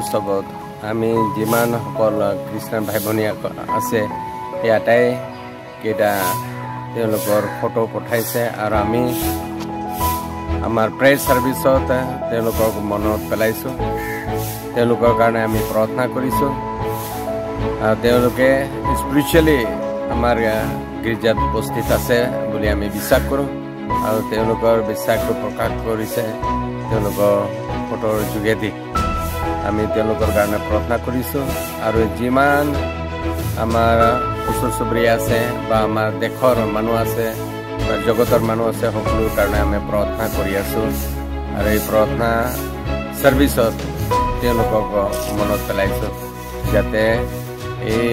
উৎসৱত আমি যিমান সকল খ্ৰীষ্টান ভাই ভনী আছে ইয়াতেই কেইটা তেওঁলোকৰ ফটো পঠাইছে আৰু আমি আমাৰ প্ৰেয়াৰ সাৰ্ভিসত তেওঁলোকক মনত পেলাইছোঁ তেওঁলোকৰ কাৰণে আমি প্ৰাৰ্থনা কৰিছোঁ আৰু তেওঁলোকে স্পিৰিচুৱেলি আমাৰ গীৰ্জাত উপস্থিত আছে বুলি আমি বিশ্বাস কৰোঁ আৰু তেওঁলোকৰ বিশ্বাসটো প্ৰকাশ কৰিছে তেওঁলোকৰ ফটোৰ যোগেদি আমি তেওঁলোকৰ কাৰণে প্ৰাৰ্থনা কৰিছোঁ আৰু যিমান আমাৰ ওচৰ চুবুৰীয়া আছে বা আমাৰ দেশৰ মানুহ আছে বা জগতৰ মানুহ আছে সকলোৰ কাৰণে আমি প্ৰাৰ্থনা কৰি আছোঁ আৰু এই প্ৰাৰ্থনা সাৰ্ভিসত তেওঁলোকক মনত পেলাইছোঁ যাতে এই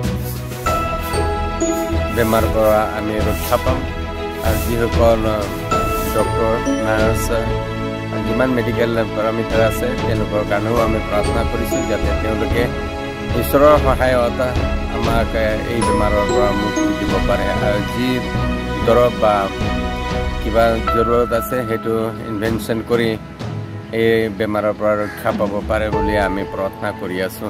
বেমাৰৰ পৰা আমি ৰক্ষা পাম আৰু যিসকল ডক্টৰ নাৰ্ছ যিমান মেডিকেল পেৰামিটাৰ আছে তেওঁলোকৰ কাৰণেও আমি প্ৰাৰ্থনা কৰিছোঁ যাতে তেওঁলোকে ঈশ্বৰৰ সহায়ত আমাক এই বেমাৰৰ পৰা মুক্তি দিব পাৰে আৰু যি দৰৱ বা কিবা জৰুৰত আছে সেইটো ইনভেনশ্যন কৰি এই বেমাৰৰ পৰা ৰক্ষা পাব পাৰে বুলি আমি প্ৰাৰ্থনা কৰি আছোঁ